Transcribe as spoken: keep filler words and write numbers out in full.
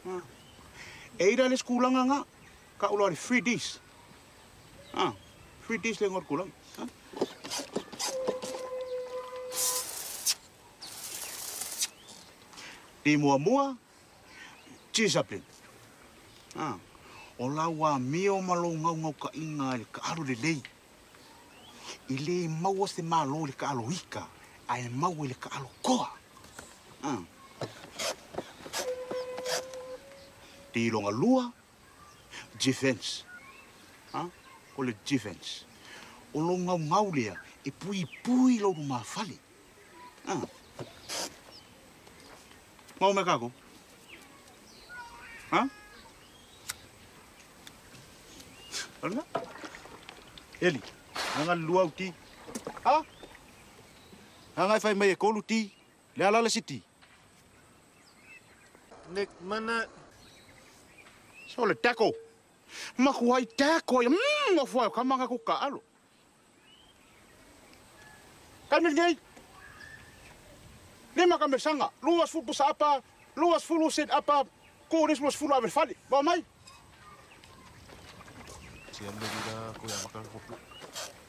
Ah. Eira les kulang nga. Ka ulo free dish. Ah, free dish le ngor kulang. Ah. Di mua mua. Chisaplin. Ah. O lawa mio malo ngau ngau ka inga le ka aru le lei. I le maua se malo le ka alo hika. Ai mau le ka alo koa. Ah. Di longa lua. Defense. Ah. O le defense. O lo ngau ngau lea. E pui pui lo ma fali. Ah. Mau me kako? Ha? Alga? Eli, anga lua uti. Ha? Anga fai mai ko luti. Le ala le siti. Nek mana So le tako. Ma kuai tako. Mm, ma foi kamanga ku ka alo. Kami nei. Lima kami sanga. Luas fupu sa apa? Luas fulu set apa? Ko ris luas fulu avel fali. Ba mai. siya mo dila kuya makakapupo.